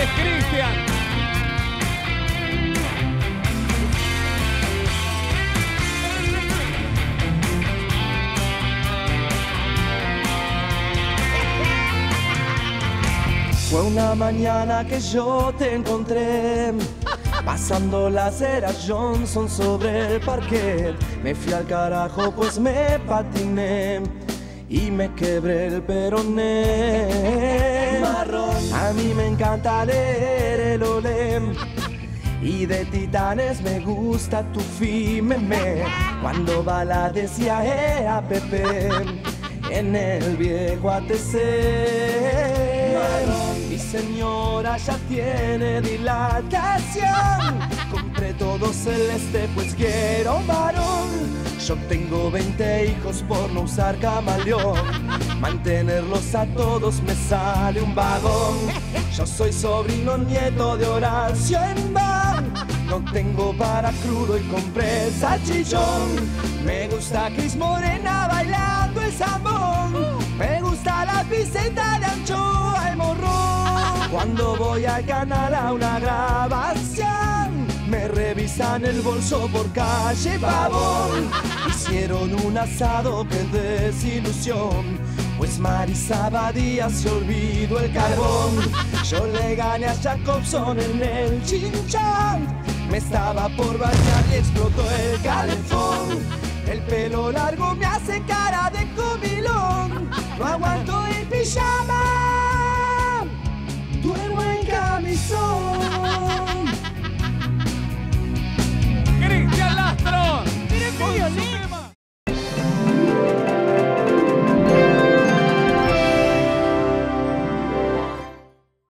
Cristian. Fue una mañana que yo te encontré pasando la acera Johnson sobre el parquet. Me fui al carajo pues me patiné y me quebré el peroné. Marrón. A mí me encanta leer el olé y de Titanes me gusta tu meme. Cuando va la decía Pepe en el viejo ATC. Mi señora ya tiene dilatación. Compré todo celeste pues quiero un varón. Yo tengo 20 hijos por no usar camaleón. Mantenerlos a todos me sale un vagón. Yo soy sobrino nieto de Horacio en van. No tengo para crudo y compré salchichón. Me gusta Cris Morena bailando el zambón. Me gusta la piseta de anchoa y morrón. Cuando voy al canal a una grabación, me revisan el bolso por calle Pavón. Hicieron un asado, qué desilusión, pues Marisa Badía se olvidó el carbón. Yo le gané a Jacobson en el chinchón. Me estaba por bañar y explotó el calefón. El pelo largo me hace cara de comilón. No aguanto el pijama.